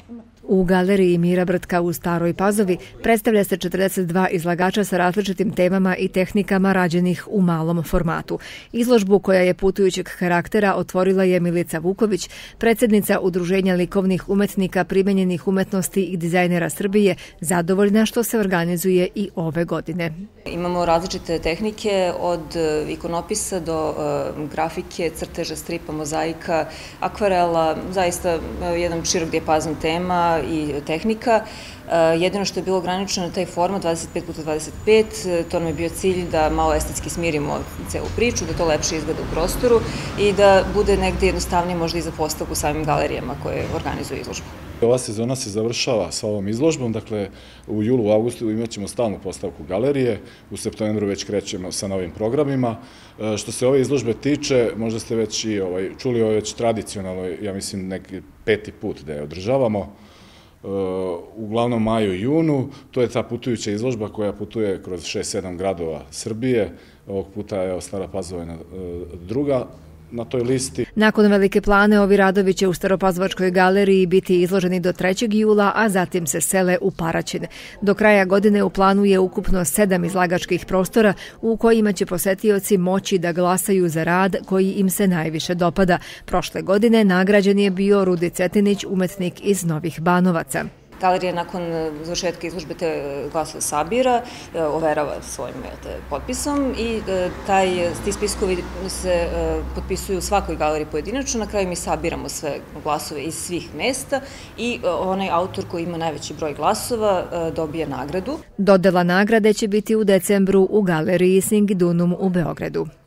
U galeriji Mira Brtka u Staroj Pazovi predstavlja se 42 izlagača sa različitim temama i tehnikama rađenih u malom formatu. Izložbu koja je putujućeg karaktera otvorila je Milica Vuković, predsjednica Udruženja likovnih umetnika, primenjenih umetnosti i dizajnera Srbije, zadovoljna što se organizuje i ove godine. Imamo različite tehnike od ikonopisa do grafike, crteža, stripa, mozaika, akvarela, zaista jedan širok dijapazon tema i tehnika. Jedino što je bilo ograničeno je taj format 25x25, to nam je bio cilj da malo estetski smirimo celu priču, da to lepše izgleda u prostoru i da bude negde jednostavnije možda i za postavku u samim galerijama koje organizuju izložbu. Ova sezona se završava sa ovom izložbom, dakle u julu, u augustu imat ćemo stalnu postavku galerije, u septembru već krećemo sa novim programima. Što se ove izložbe tiče, možda ste već i čuli, ovo je već tradicionalno, ja mislim neki 5. put da je održavamo, uglavnom maju i junu. To je ta putujuća izložba koja putuje kroz 6-7 gradova Srbije. Ovog puta je Stara Pazova druga na toj listi. Nakon Velike Plane, ovi radovi će u Staropazovačkoj galeriji biti izloženi do 3. jula, a zatim se sele u Paraćin. Do kraja godine u planu je ukupno 7 izlagačkih prostora u kojima će posetioci moći da glasaju za rad koji im se najviše dopada. Prošle godine nagrađen je bio Rudi Cetinić, umetnik iz Novih Banovaca. Galerija nakon završetka izložbe te glasove sabira, overava svojim potpisom i ti spiskovi se potpisuju u svakoj galeriji pojedinačno. Na kraju mi sabiramo sve glasove iz svih mesta i onaj autor koji ima najveći broj glasova dobije nagradu. Dodela nagrade će biti u decembru u galeriji Singidunum u Beogradu.